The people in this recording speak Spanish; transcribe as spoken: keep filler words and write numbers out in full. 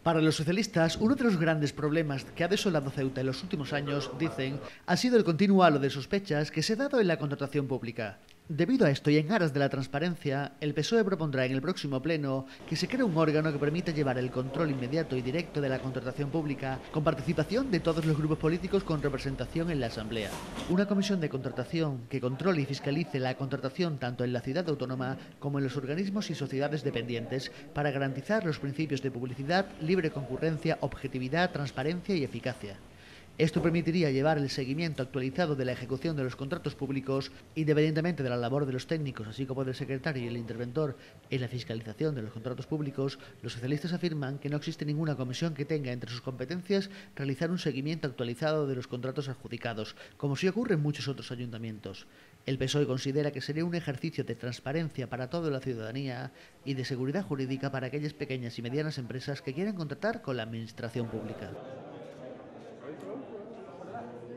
Para los socialistas, uno de los grandes problemas que ha desolado Ceuta en los últimos años, dicen, ha sido el continuo halo de sospechas que se ha dado en la contratación pública. Debido a esto y en aras de la transparencia, el P S O E propondrá en el próximo pleno que se cree un órgano que permita llevar el control inmediato y directo de la contratación pública con participación de todos los grupos políticos con representación en la Asamblea. Una comisión de contratación que controle y fiscalice la contratación tanto en la ciudad autónoma como en los organismos y sociedades dependientes para garantizar los principios de publicidad, libre concurrencia, objetividad, transparencia y eficacia. Esto permitiría llevar el seguimiento actualizado de la ejecución de los contratos públicos, independientemente de la labor de los técnicos, así como del secretario y el interventor en la fiscalización de los contratos públicos. Los socialistas afirman que no existe ninguna comisión que tenga entre sus competencias realizar un seguimiento actualizado de los contratos adjudicados, como sí ocurre en muchos otros ayuntamientos. El P S O E considera que sería un ejercicio de transparencia para toda la ciudadanía y de seguridad jurídica para aquellas pequeñas y medianas empresas que quieran contratar con la administración pública.